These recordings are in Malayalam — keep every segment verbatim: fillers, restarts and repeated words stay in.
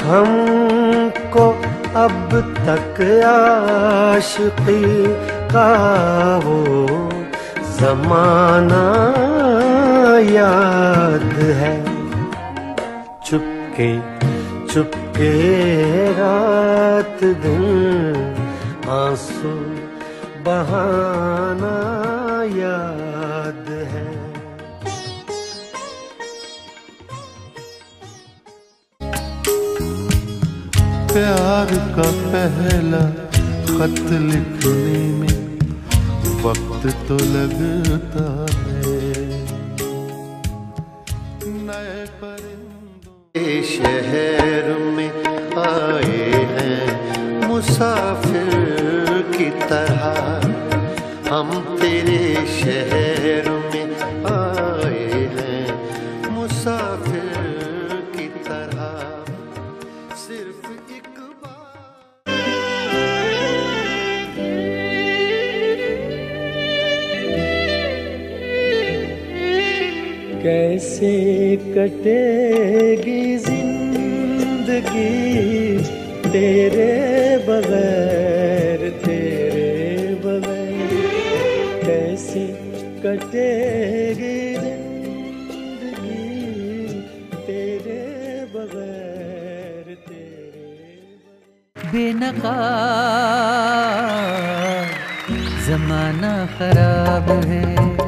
हमको अब तक आशिकी का वो ज़माना याद है। चुपके चुपके रात दिन आंसू बहाना याद है। प्यार का पहला खत लिखने में वक्त तो लगता है। नए परिंदों शहर में आए हैं मुसाफिर की तरह, हम तेरे शहर में आए हैं मुसाफिर की तरह। सिर्फ एक बार कैसे कटेगी जिंदगी तेरे बगैर, तेरे बगैर कैसे कटेगी जिंदगी तेरे बगैर, तेरे बगैर। बेनकाब ज़माना खराब है,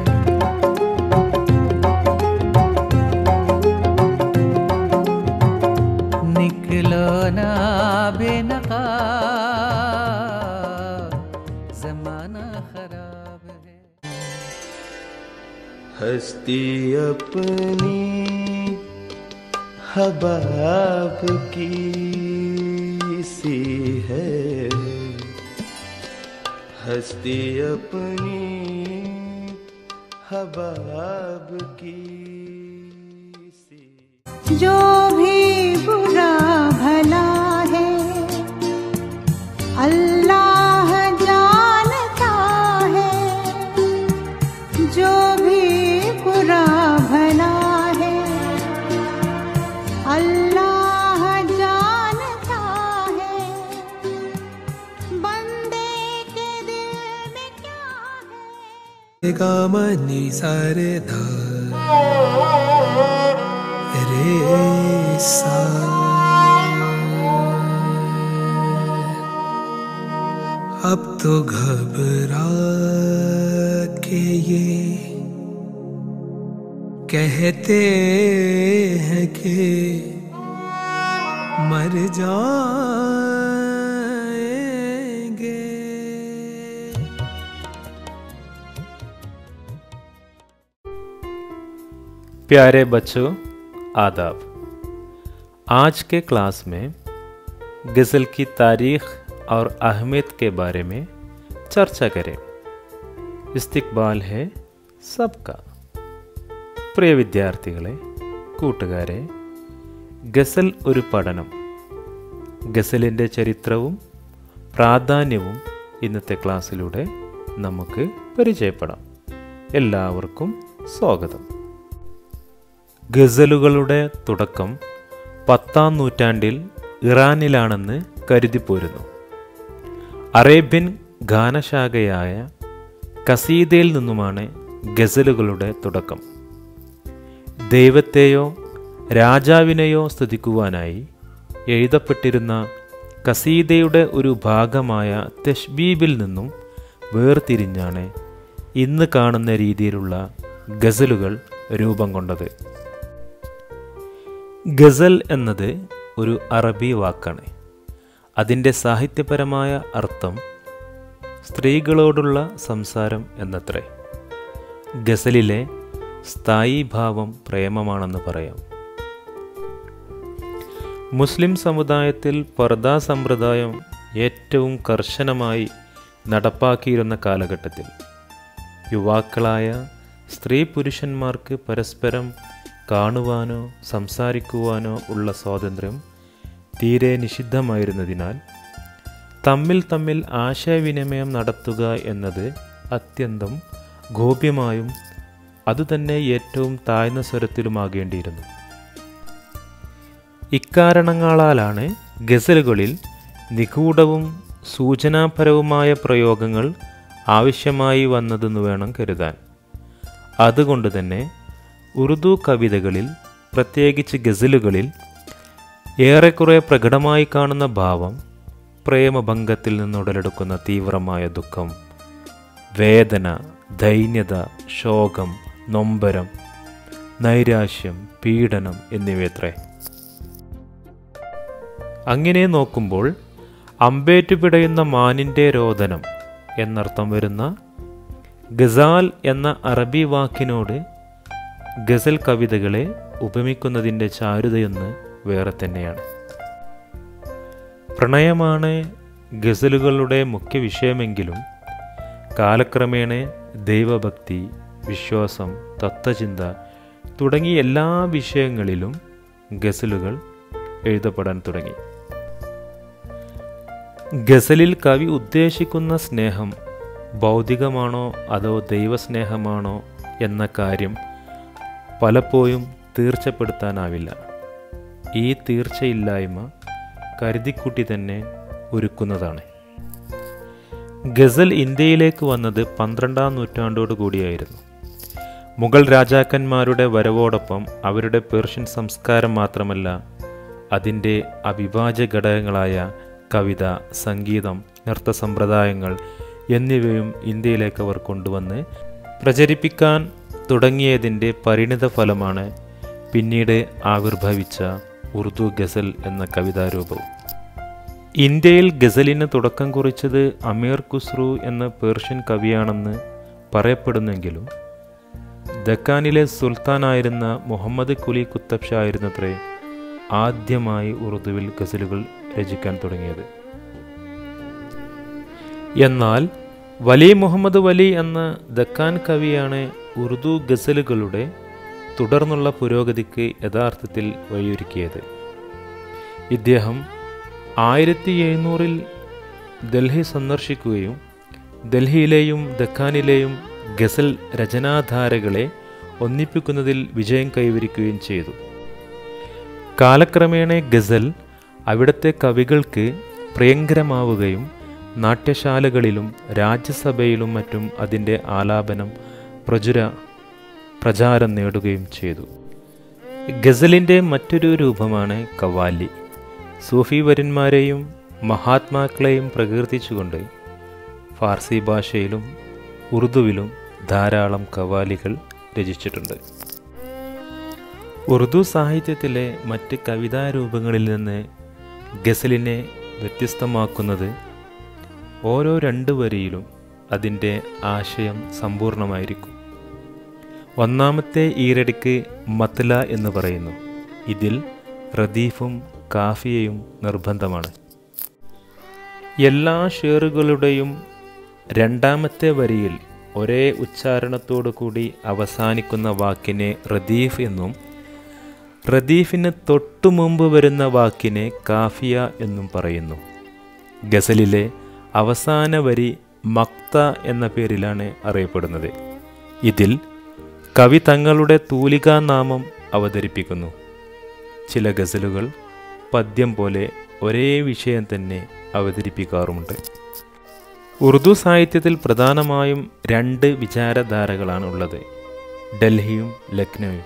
बेनकाब ज़माना खराब है। हस्ती अपनी हबाब की सी है, हस्ती अपनी हबाब की सी। जो भी बुरा भला है अल्लाह जानता है, जो भी बुरा भला है अल्लाह जानता है। बंदे के दिल में क्या है। गामनी सारे धा रे सा, अब तो घबरा के ये कहते हैं कि मर जाएंगे। प्यारे बच्चों, आदाब। आज के क्लास में गज़ल की तारीख़ और अहमियत के बारे में चर्चा करें। इस्तिक़बाल है सबका। പ്രിയ വിദ്യാർത്ഥികളെ, കൂട്ടുകാരെ, ഗസൽ ഒരു പഠനം, ഗസലിൻ്റെ ചരിത്രവും പ്രാധാന്യവും ഇന്നത്തെ ക്ലാസ്സിലൂടെ നമുക്ക് പരിചയപ്പെടാം. എല്ലാവർക്കും സ്വാഗതം. ഗസലുകളുടെ തുടക്കം പത്താം നൂറ്റാണ്ടിൽ ഇറാനിലാണെന്ന് കരുതിപ്പോരുന്നു. അറേബ്യൻ ഗാനശാഖയായ കസീദയിൽ നിന്നുമാണ് ഗസലുകളുടെ തുടക്കം. ദൈവത്തെയോ രാജാവിനെയോ സ്തുതിക്കുവാനായി എഴുതപ്പെട്ടിരുന്ന കസീദയുടെ ഒരു ഭാഗമായ തശ്ബീബിൽ നിന്നും വേർതിരിഞ്ഞാണ് ഇന്ന് കാണുന്ന രീതിയിലുള്ള ഗസലുകൾ രൂപം കൊണ്ടത്. ഗസൽ എന്നത് ഒരു അറബി വാക്കാണ്. അതിൻ്റെ സാഹിത്യപരമായ അർത്ഥം സ്ത്രീകളോടുള്ള സംസാരം എന്നത്രേ. ഗസലിലെ സ്ഥായി ഭാവം പ്രേമമാണെന്ന് പറയാം. മുസ്ലിം സമുദായത്തിൽ പർദാ സമ്പ്രദായം ഏറ്റവും കർശനമായി നടപ്പാക്കിയിരുന്ന കാലഘട്ടത്തിൽ യുവാക്കളായ സ്ത്രീ പുരുഷന്മാർക്ക് പരസ്പരം കാണുവാനോ സംസാരിക്കുവാനോ ഉള്ള സ്വാതന്ത്ര്യം തീരെ നിഷിദ്ധമായിരുന്നതിനാൽ തമ്മിൽ തമ്മിൽ ആശയവിനിമയം നടത്തുക എന്നത് അത്യന്തം ഗോപ്യമായും അതുതന്നെ ഏറ്റവും താഴ്ന്ന സ്വരത്തിലുമാകേണ്ടിയിരുന്നു. ഇക്കാരണങ്ങളാലാണ് ഗസലുകളിൽ നിഗൂഢവും സൂചനാപരവുമായ പ്രയോഗങ്ങൾ ആവശ്യമായി വന്നതെന്ന് വേണം കരുതാൻ. അതുകൊണ്ട് തന്നെ ഉറുദു കവിതകളിൽ, പ്രത്യേകിച്ച് ഗസലുകളിൽ ഏറെക്കുറെ പ്രകടമായി കാണുന്ന ഭാവം പ്രേമഭംഗത്തിൽ നിന്നുടലെടുക്കുന്ന തീവ്രമായ ദുഃഖം, വേദന, ദൈന്യത, ശോകം, നൊമ്പരം, നൈരാശ്യം, പീഡനം എന്നിവയത്രേ. അങ്ങനെ നോക്കുമ്പോൾ അമ്പേറ്റു പിടയുന്ന മാനിൻ്റെ രോദനം എന്നർത്ഥം വരുന്ന ഗസാൽ എന്ന അറബി വാക്കിനോട് ഗസൽ കവിതകളെ ഉപമിക്കുന്നതിൻ്റെ ചാരുതയൊന്ന് വേറെ തന്നെയാണ്. പ്രണയമാണ് ഗസലുകളുടെ മുഖ്യ വിഷയമെങ്കിലും കാലക്രമേണ ദൈവഭക്തി, വിശ്വാസം, തത്വചിന്ത തുടങ്ങിയ എല്ലാ വിഷയങ്ങളിലും ഗസലുകൾ എഴുതപ്പെടാൻ തുടങ്ങി. ഗസലിൽ കവി ഉദ്ദേശിക്കുന്ന സ്നേഹം ഭൗതികമാണോ അതോ ദൈവസ്നേഹമാണോ എന്ന കാര്യം പലപ്പോഴും തീർച്ചപ്പെടുത്താനാവില്ല. ഈ തീർച്ചയില്ലായ്മ കരുതിക്കുട്ടി തന്നെ ഒരുക്കുന്നതാണ്. ഗസൽ ഇന്ത്യയിലേക്ക് വന്നത് പന്ത്രണ്ടാം നൂറ്റാണ്ടോടു കൂടിയായിരുന്നു. മുഗൾ രാജാക്കന്മാരുടെ വരവോടൊപ്പം അവരുടെ പേർഷ്യൻ സംസ്കാരം മാത്രമല്ല, അതിൻ്റെ അവിഭാജ്യ ഘടകങ്ങളായ കവിത, സംഗീതം, നൃത്ത സമ്പ്രദായങ്ങൾ എന്നിവയും ഇന്ത്യയിലേക്ക് അവർ കൊണ്ടുവന്ന് പ്രചരിപ്പിക്കാൻ തുടങ്ങിയതിൻ്റെ പരിണിത ഫലമാണ് പിന്നീട് ആവിർഭവിച്ച ഉറുദു ഗസൽ എന്ന കവിതാരൂപവും. ഇന്ത്യയിൽ ഗസലിന് തുടക്കം കുറിച്ചത് അമീർ ഖുസ്രു എന്ന പേർഷ്യൻ കവിയാണെന്ന് പറയപ്പെടുന്നെങ്കിലും ദക്കാനിലെ സുൽത്താനായിരുന്ന മുഹമ്മദ് കുലി കുത്തബ് ഷാ ആയിരുന്നത്രേ ആദ്യമായി ഉറുദുവിൽ ഗസലുകൾ രചിക്കാൻ തുടങ്ങിയത്. എന്നാൽ വലി മുഹമ്മദ് വലി എന്ന ദക്കാൻ കവിയാണ് ഉറുദു ഗസലുകളുടെ തുടർന്നുള്ള പുരോഗതിക്ക് യഥാർത്ഥത്തിൽ വഴിയൊരുക്കിയത്. ഇദ്ദേഹം ആയിരത്തി എഴുന്നൂറിൽ ഡൽഹി സന്ദർശിക്കുകയും ഡൽഹിയിലെയും ദക്കാനിലെയും ഗസൽ രചനാധാരകളെ ഒന്നിപ്പിക്കുന്നതിൽ വിജയം കൈവരിക്കുകയും ചെയ്തു. കാലക്രമേണ ഗസൽ അവിടുത്തെ കവികൾക്ക് പ്രിയങ്കരമാവുകയും നാട്യശാലകളിലും രാജ്യസഭയിലും മറ്റും അതിൻ്റെ ആലാപനം പ്രചുര പ്രചാരം നേടുകയും ചെയ്തു. ഗസലിൻ്റെ മറ്റൊരു രൂപമാണ് കവാലി. സൂഫി വര്യന്മാരെയും മഹാത്മാക്കളെയും പ്രകീർത്തിച്ചുകൊണ്ട് ഫാർസി ഭാഷയിലും ഉറുദുവിലും ധാരാളം കവാലികൾ രചിച്ചിട്ടുണ്ട്. ഉറുദു സാഹിത്യത്തിലെ മറ്റ് കവിതാരൂപങ്ങളിൽ നിന്ന് ഗസലിനെ വ്യത്യസ്തമാക്കുന്നത് ഓരോ രണ്ട് വരിയിലും അതിൻ്റെ ആശയം സമ്പൂർണമായിരിക്കും. ഒന്നാമത്തെ ഈരടിക്ക് മത്ല എന്ന് പറയുന്നു. ഇതിൽ റദീഫും കാഫിയയും നിർബന്ധമാണ്. എല്ലാ ഷേറുകളുടെയും രണ്ടാമത്തെ വരിയിൽ ഒരേ ഉച്ചാരണത്തോടു കൂടി അവസാനിക്കുന്ന വാക്കിനെ റദീഫ് എന്നും റദീഫിന് തൊട്ടു മുമ്പ് വരുന്ന വാക്കിനെ കാഫിയ എന്നും പറയുന്നു. ഗസലിലെ അവസാന വരി മക്ത എന്ന പേരിലാണ് അറിയപ്പെടുന്നത്. ഇതിൽ കവി തങ്ങളുടെ തൂലികാനാമം അവതരിപ്പിക്കുന്നു. ചില ഗസലുകൾ പദ്യം പോലെ ഒരേ വിഷയം തന്നെ അവതരിപ്പിക്കാറുമുണ്ട്. ഉറുദു സാഹിത്യത്തിൽ പ്രധാനമായും രണ്ട് വിചാരധാരകളാണ് ഉള്ളത്, ഡൽഹിയും ലക്നൌവും.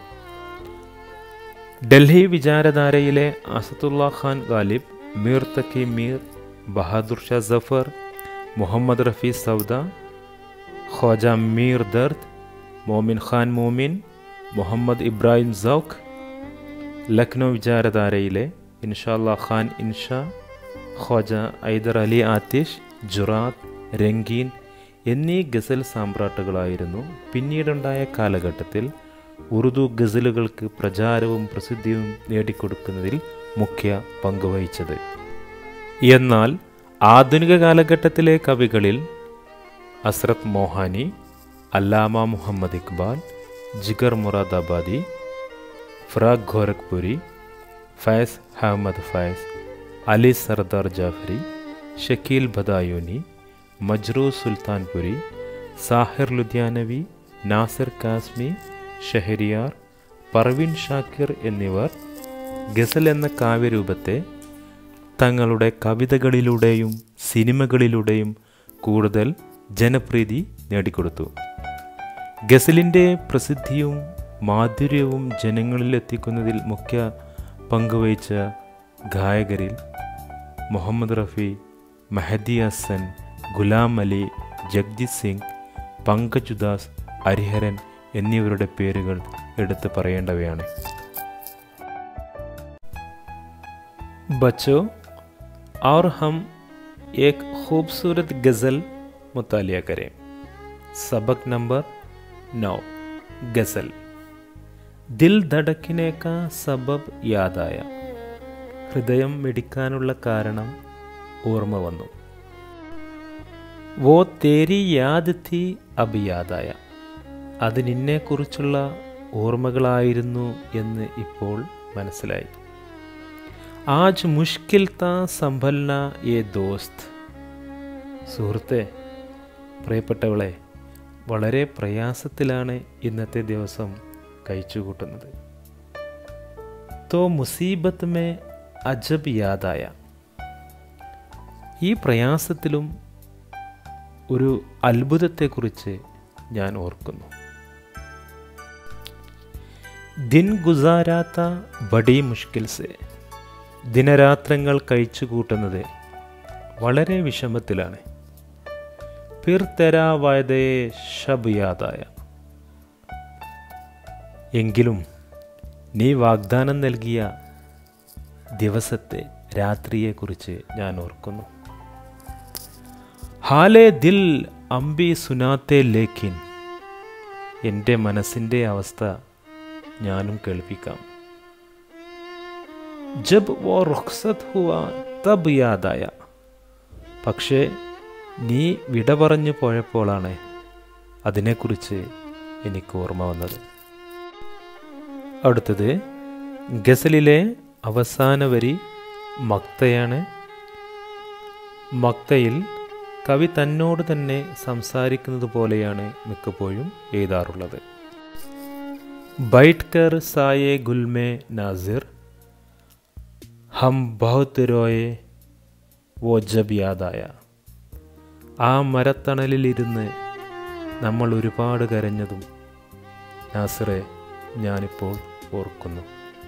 ഡൽഹി വിചാരധാരയിലെ അസദുള്ള ഖാൻ ഗാലിബ്, മീർ തക്കി മീർ, ബഹാദുർ ഷാ സഫർ, മുഹമ്മദ് റഫി സൗദ, ഖ്വാജ മീർ ദർദ്, മോമിൻ ഖാൻ മോമിൻ, മുഹമ്മദ് ഇബ്രാഹിം സൗഖ്. ലക്നൗ വിചാരധാരയിലെ ഇൻഷാല്ലാ ഖാൻ ഇൻഷാ, ഖ്വാജ ഐദർ അലി ആതിഷ്, ജുറാത്ത്, രംഗീൻ എന്നീ ഗസൽ സാമ്രാട്ടുകളായിരുന്നു പിന്നീടുണ്ടായ കാലഘട്ടത്തിൽ ഉറുദു ഗസലുകൾക്ക് പ്രചാരവും പ്രസിദ്ധിയും നേടിക്കൊടുക്കുന്നതിൽ മുഖ്യ പങ്കുവഹിച്ചത്. എന്നാൽ ആധുനിക കാലഘട്ടത്തിലെ കവികളിൽ അസ്രത് മോഹാനി, അല്ലാമ മുഹമ്മദ് ഇക്ബാൽ, ജിഗർ മുറാദാബാദി, ഫറാഖ് ഗോരഖ്പുരി, ഫൈസ് അഹമ്മദ് ഫൈസ്, അലി സർദാർ ജാഫരി, ഷക്കീൽ ബദായൂനി, മജ്റൂ സുൽത്താൻപുരി, സാഹിർ ലുധിയാനവി, നാസിർ കാസ്മി, ഷഹരിയാർ, പർവീൻ ഷാക്കിർ എന്നിവർ ഗസൽ എന്ന കാവ്യരൂപത്തെ തങ്ങളുടെ കവിതകളിലൂടെയും സിനിമകളിലൂടെയും കൂടുതൽ ജനപ്രീതി നേടിക്കൊടുത്തു. ഗസലിൻ്റെ പ്രസിദ്ധിയും മാധുര്യവും ജനങ്ങളിലെത്തിക്കുന്നതിൽ മുഖ്യ പങ്കുവഹിച്ച ഗായകരിൽ മുഹമ്മദ് റഫി, മെഹദി ഹസൻ, ഗുലാം അലി, ജഗ്ജിത് സിംഗ്, പങ്കജ് ഉദാസ്, ഹരിഹരൻ എന്നിവരുടെ പേരുകൾ എടുത്തു പറയേണ്ടവയാണ്. बच्चों, और हम एक खूबसूरत गज़ल मुतालिया करें. सबक नंबर नौ. गज़ल. दिल धड़कने का सबब याद आया. ഹൃദയം മിടിക്കാനുള്ള കാരണം ഓർമ്മ വന്നു. വോ തേരി യാദ് ഥി അബ് യാദായ. അത് നിന്നെക്കുറിച്ചുള്ള ഓർമ്മകളായിരുന്നു എന്ന് ഇപ്പോൾ മനസ്സിലായി. ആജ് മുഷ്കിൽ താ സംഭൽന യേ ദോസ്ത്. സുഹൃത്തെ, പ്രിയപ്പെട്ടവളെ, വളരെ പ്രയാസത്തിലാണ് ഇന്നത്തെ ദിവസം കഴിച്ചുകൂട്ടുന്നത്. തോ മുസീബത്ത് മേ അജബ് യാദായ. ഈ പ്രയാസത്തിലും ഒരു അത്ഭുതത്തെക്കുറിച്ച് ഞാൻ ഓർക്കുന്നു. ദിൻ ഗുസാരാത്ത ബഡി മുഷ്കിൽ സെ. ദിനരാത്രങ്ങൾ കഴിച്ചു കൂട്ടുന്നത് വളരെ വിഷമത്തിലാണ്. പിർ തെരാ വയതയെ ഷബ് യാദായ. എങ്കിലും നീ വാഗ്ദാനം നൽകിയ ദിവസത്തെ, രാത്രിയെക്കുറിച്ച് ഞാൻ ഓർക്കുന്നു. ഹാലേ ദിൽ അംബി സുനാത്തെ ലേക്കിൻ. എൻ്റെ മനസ്സിൻ്റെ അവസ്ഥ ഞാനും കേൾപ്പിക്കാം. ജബ് വോ റുഖ്സത് ഹുവാ തബ് യാദായ. പക്ഷേ നീ വിട പറഞ്ഞു പോയപ്പോഴാണ് അതിനെക്കുറിച്ച് എനിക്ക് ഓർമ്മ വന്നത്. അടുത്തത് ഗസലിലെ അവസാന വരി മക്തയാണ്. മക്തയിൽ കവി തന്നോട് തന്നെ സംസാരിക്കുന്നത് പോലെയാണ് മിക്കപ്പോഴും എഴുതാറുള്ളത്. ബൈഠ് കർ സായേ ഗുൽമേ നാസിർ ഹം ബഹുത് രോയെ വോ ജബ് യാദായ. ആ മരത്തണലിലിരുന്ന് നമ്മൾ ഒരുപാട് കരഞ്ഞതും നാസിറെ ഞാനിപ്പോൾ ഓർക്കുന്നു.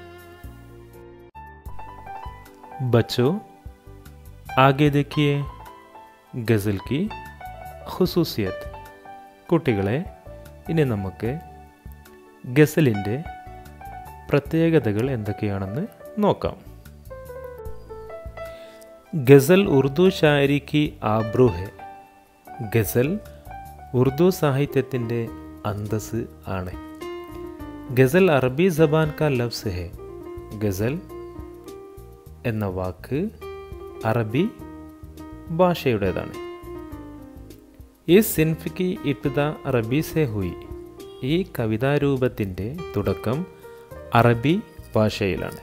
ബച്ചോ, ആകെ देखिए ഗസൽ की ഖുസൂസിയത്ത്. കുട്ടികളെ, ഇനി നമുക്ക് ഗസലിൻ്റെ പ്രത്യേകതകൾ എന്തൊക്കെയാണെന്ന് നോക്കാം. ഗസൽ ഉർദു ഷായരി കി ആബ്രു ഹെ. ഗസൽ ഉർദു സാഹിത്യത്തിൻ്റെ അന്തസ് ആണ്. ഗസൽ അറബി സബാൻ കാ ലഫ്സ് ഹെ. ഗസൽ എന്ന വാക്ക് അറബി ഭാഷയുടേതാണ്. ഈ സിൻഫ് കി ഇബ്തിദ അറബി സെ ഹുയി. ഈ കവിതാരൂപത്തിൻ്റെ തുടക്കം അറബി ഭാഷയിലാണ്.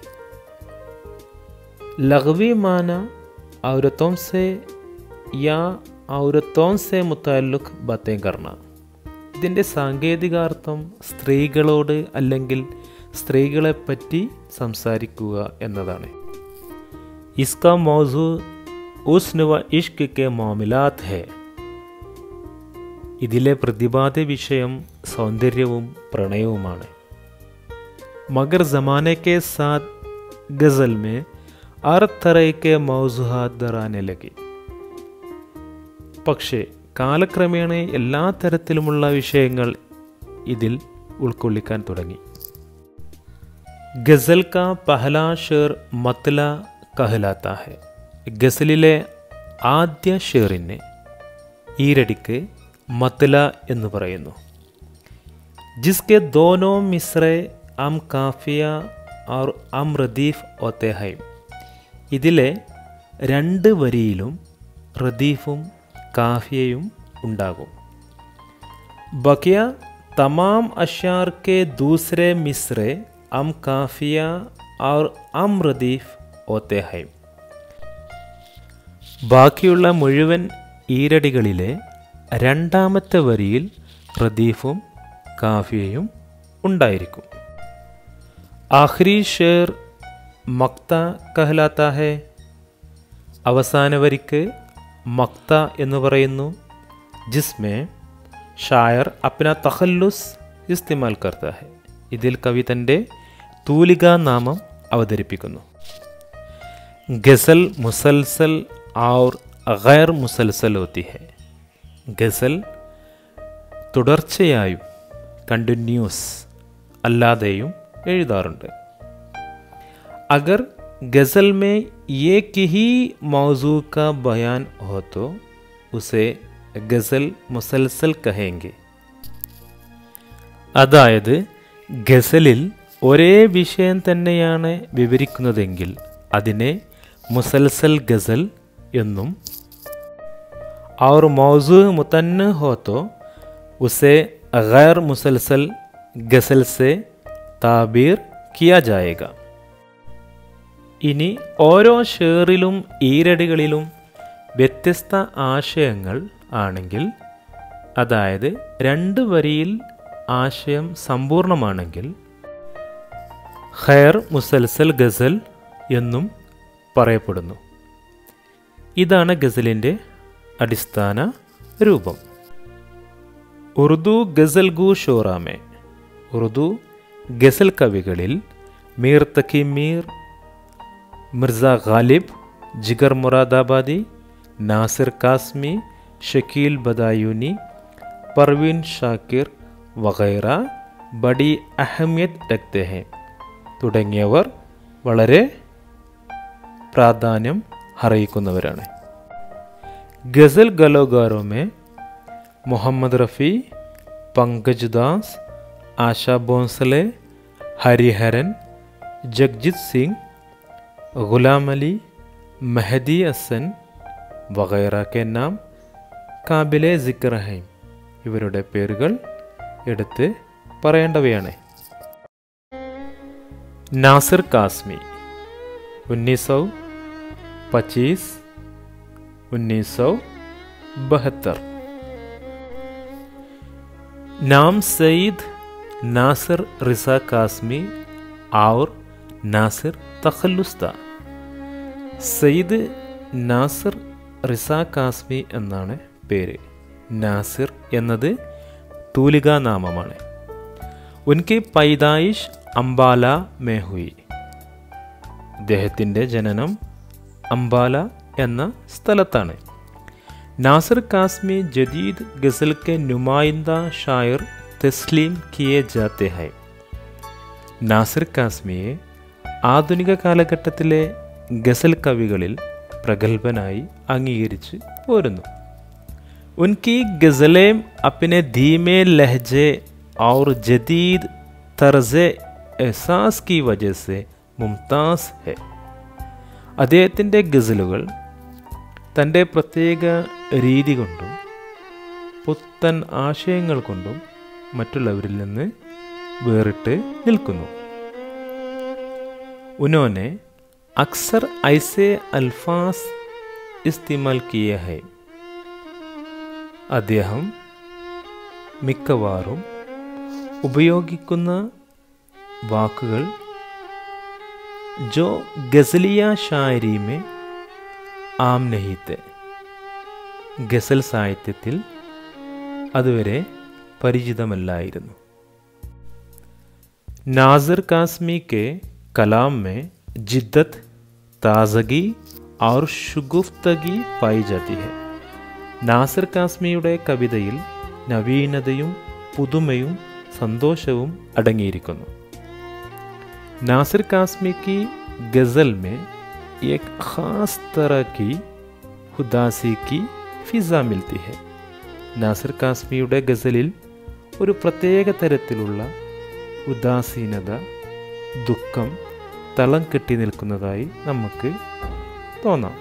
ലഗ്വി മാന ഔരത്തോം സെ യാ ഔരത്തോം സെ മുതല്ലുഖ് ബാത്തേ കർണ. ഇതിൻ്റെ സാങ്കേതികാർത്ഥം സ്ത്രീകളോട് അല്ലെങ്കിൽ സ്ത്രീകളെപ്പറ്റി സംസാരിക്കുക എന്നതാണ്. ഇസ്കാ മൗസൂ ഉസ്ന വ ഇഷ്ക് കെ മാമിലാത്ത് ഹെ. ഇതിലെ പ്രതിപാദ്യ വിഷയം സൗന്ദര്യവും പ്രണയവുമാണ്. മഗർ ജമാനെ കെ സാത്ത് ഗസൽ മേ ഹർ തരഹ കെ മൗസൂഹാത്ത് ദറാനെ ലഗി. പക്ഷേ കാലക്രമേണ എല്ലാ തരത്തിലുമുള്ള വിഷയങ്ങൾ ഇതിൽ ഉൾക്കൊള്ളിക്കാൻ തുടങ്ങി. ഗസൽ കാ പഹലാ ഷേർ മത്ല കഹലാത്ത ഹെ. ഗസലിലെ ആദ്യ ഷേറിനെ ഈരടിക്ക് മത്ല എന്ന് പറയുന്നു. ജിസ്കെ ദോനോ മിസ്രെ അം കാഫിയ और അം റദീഫ് ഓത്തെ ഹൈ. ഇതിലെ രണ്ട് വരിയിലും റദീഫും കാഫിയയും ഉണ്ടാകും. ബക്കിയ തമാം അഷ്യാർ കെ ദൂസരെ മിസ്രെ അം കാഫിയ और അം റദീഫ് ഓത്തെ ഹൈ. ബാക്കിയുള്ള മുഴുവൻ ഈരടികളിലെ രണ്ടാമത്തെ വരിയിൽ റദീഫും കാഫിയയും ഉണ്ടായിരിക്കും. ആഖിരി ഷേർ മക്ത കഹലാത്ത ഹെ. അവസാന വരിക്ക് മക്ത എന്ന് പറയുന്നു. ജിസ്മേ ഷായർ അപ്ന തഖല്ലുസ് ഇസ്തിമാൽ കർത്ത ഹെ. ഇതിൽ കവി തൻ്റെ തൂലികാ നാമം അവതരിപ്പിക്കുന്നു. ഗസൽ മുസൽസൽ ഔർ ഗൈർ മുസൽസൽ ഹോത്തി ഹെ. ഗസൽ തുടർച്ചയായും കണ്ടിന്യൂസ് അല്ലാതെയും എഴുതാറുണ്ട്. അഗർ ഗസൽ മേ एक ही मौजू का बयान हो तो उसे ഗസൽ മുസൽസൽ കഹേങ്കെ. അതായത് ഗസലിൽ ഒരേ വിഷയം തന്നെയാണ് വിവരിക്കുന്നതെങ്കിൽ അതിനെ മുസൽസൽ ഗസൽ എന്നും और मौजू मुतन्न हो तो उसे गैर मुसलसल गज़ल से ताबीर किया जाएगा. ഇനി ഓരോ ഷേറിലും ഈരടികളിലും വ്യത്യസ്ത ആശയങ്ങൾ ആണെങ്കിൽ, അതായത് രണ്ട് വരിയിൽ ആശയം സമ്പൂർണമാണെങ്കിൽ ഖൈർ മുസൽസൽ ഗസൽ എന്നും പറയപ്പെടുന്നു. ഇതാണ് ഗസലിൻ്റെ അടിസ്ഥാന രൂപം. ഉറുദു ഗസൽ ഗു ഷോറാമെ. ഉറുദു ഗസൽ കവികളിൽ മീർ തക്കി മീർ, മിർസ ഗാലിബ്, ജിഗർ മുറാദാബാദി, നാസിർ കാസ്മി, ഷക്കീൽ ബദായൂനി, പർവീൻ ഷാക്കിർ വഗൈറ ബഡി അഹമിയത്ത് രഖ്തേ ഹെ തുടങ്ങിയവർ വളരെ പ്രാധാന്യം അറിയിക്കുന്നവരാണ്. ഗസൽ ഗലോഗാരോ മേ മുഹമ്മദ് റഫി, പങ്കജ് ദാസ്, ആശാ ഭോൻസലെ, ഹരിഹരൻ, ജഗ്ജിത് സിംഗ്, ഗുലാം അലി, മെഹദി ഹസൻ വഗൈറ കെ നാം കാബിലെ സിക്ർ ഹൈ. ഇവരുടെ പേരുകൾ എടുത്ത് പറയേണ്ടവയാണ്. നാസിർ കാസ്മി ഉन्नीस सौ पच्चीस उन्नीस सौ बहत्तर. नाम सईद नासिर रिसा कास्मी और नासिर തഖല്ലുസ് ത. സയ്യിദ് നാസിർ റിസ കാസ്മി എന്നാണ് പേര്. നാസിർ എന്നത് തൂലികാ നാമമാണ്. ഉൻകി പൈദായിഷ് അംബാല മേ ഹുയി. അദ്ദേഹത്തിൻ്റെ ജനനം അംബാല എന്ന സ്ഥലത്താണ്. നാസിർ കാസ്മി ജദീദ് ഗസൽ കെ നുമായിന്ദ ഷായർ തസ്ലീം കിയെ ജാത്തെ ഹൈ. നാസിർ കാസ്മിയെ ആധുനിക കാലഘട്ടത്തിലെ ഗസൽ കവികളിൽ പ്രഗത്ഭനായി അംഗീകരിച്ച് പോരുന്നു. ഉൻകി ഗസലേം അപ്നെ ധീമേ ലഹജെ ഔർ ജദീദ് തർസെ എഹ്സാസ് കി വജഹ സെ മുംതാസ് ഹെ. അദ്ദേഹത്തിൻ്റെ ഗസലുകൾ തൻ്റെ പ്രത്യേക രീതി കൊണ്ടും പുത്തൻ ആശയങ്ങൾ കൊണ്ടും മറ്റുള്ളവരിൽ നിന്ന് വേറിട്ട് നിൽക്കുന്നു. उन्होंने अक्सर ऐसे अल्फाज इस्तेमाल किए हैं. അദ്ദേഹം മിക്കവാറും ഉപയോഗിക്കുന്ന വാക്കുകൾ ജോ ഗസലിയ ഷായരി മേ ആം നഹീ തെ. ഗസൽ സാഹിത്യത്തിൽ അതുവരെ പരിചിതമല്ലായിരുന്നു. നാസിർ കാസ്മി കെ कलाम में जिद्दत, ताजगी और शुगुफ्तगी पाई जाती है. നാസിർ കാസ്മിയുടെ കവിതയിൽ നവീനതയും പുതുമയും സന്തോഷവും അടങ്ങിയിരിക്കുന്നു. നാസിർ കാസ്മി की गज़ल में एक ख़ास तरह की उदासी की फिज़ा मिलती है. നാസിർ കാസ്മിയുടെ ഗസലിൽ ഒരു പ്രത്യേക തരത്തിലുള്ള ഉദാസീനത, ദുഃഖം തളം കെട്ടി നിൽക്കുന്നതായി നമുക്ക് തോന്നാം.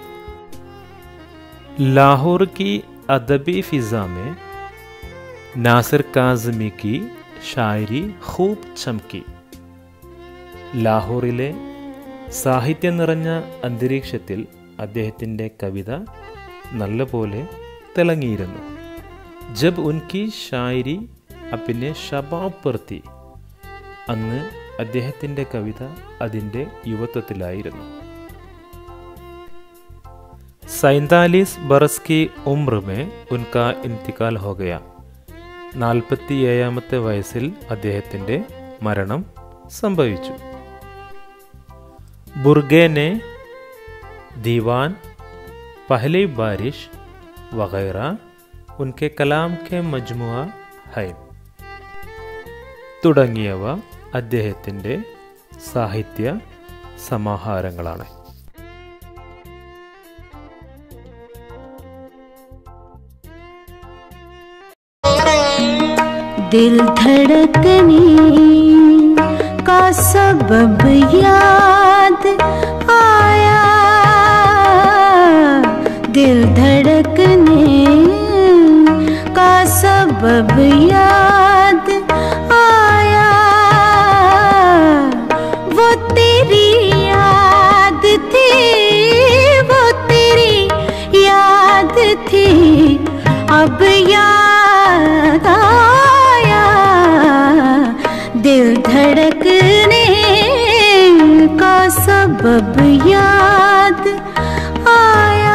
ലാഹോർ की अदबी फिज़ा में नासिर काज़मी की शायरी खूब चमकी. ലാഹോറിലെ സാഹിത്യം നിറഞ്ഞ അന്തരീക്ഷത്തിൽ അദ്ദേഹത്തിൻ്റെ കവിത നല്ലപോലെ തിളങ്ങിയിരുന്നു. ജബ് ഉൻകി ഷായരി അപ്പിനെ ഷബാബ് പർത്തി. അന്ന് അദ്ദേഹത്തിൻ്റെ കവിത അതിൻ്റെ യുവത്വത്തിലായിരുന്നു. സൈന്താലിസ് ബറസ് की उम्र में उनका इंतकाल हो गया. നാൽപ്പത്തി ഏഴാമത്തെ വയസ്സിൽ അദ്ദേഹത്തിൻ്റെ മരണം സംഭവിച്ചു. बुर्गे ने दीवान, पहली बारिश वगैरह उनके कलाम के मजमुआ है തുടങ്ങിയവ അദ്ദേഹത്തിൻ്റെ സാഹിത്യ സമാഹാരങ്ങളാണ്. दिल धड़कने का सबब याद आया, दिल धड़कने का सबब याद आया, वो तेरी याद थी, वो तेरी याद थी, अब याद आया, दिल धड़कने का सबब याद आया.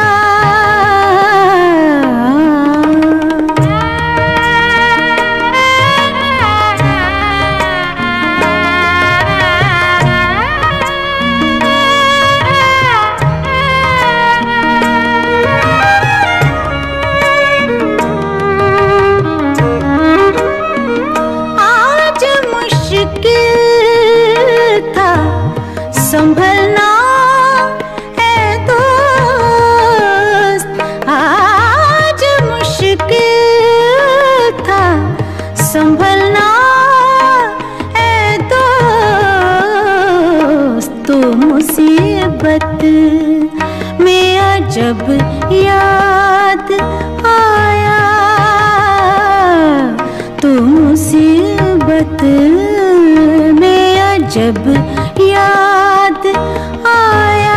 संभलना है दोस्त, आज मुश्किल था संभलना है दोस्त, तो मुसीबत में अजब याद आया, तो मुसीबत में अजब याद आया.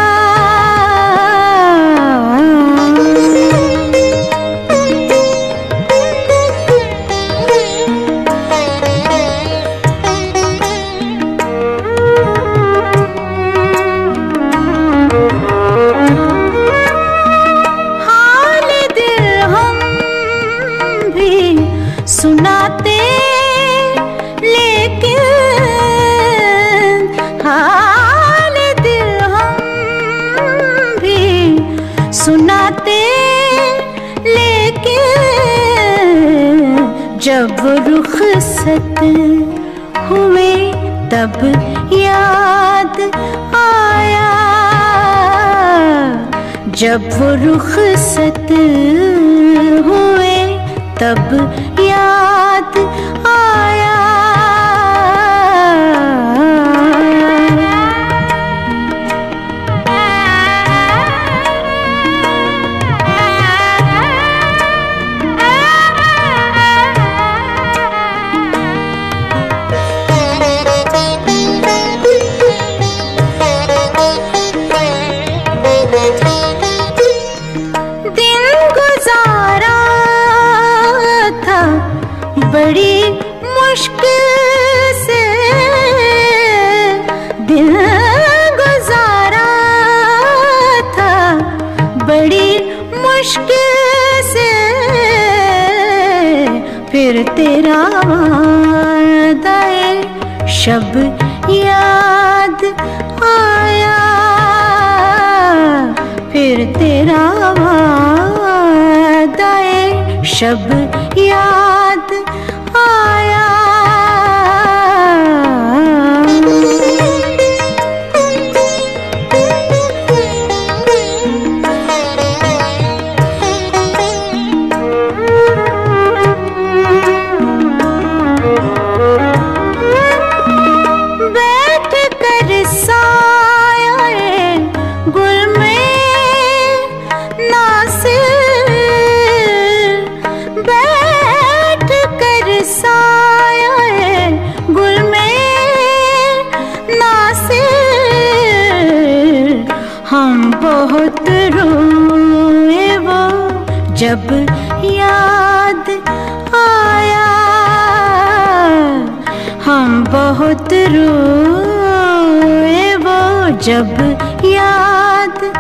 हाल दिल हम भी सुनाते लेकिन हाल दिल हम भी सुनाते लेकिन जब रुखसत हुए तब याद आया, जब रुखसत हुए तब याद आया. दिन गुजारा था बड़ी मुश्किल से, दिन गुजारा था बड़ी मुश्किल से, फिर तेरा वादा-ए शब याद आया, फिर तेरा वादा-ए शब याद आया. बैठ कर साये गुल में नासिर, बैठ कर साये गुल में नासिर, हम बहुत रोए वो जब याद आया, हम बहुत रोए वो जब याद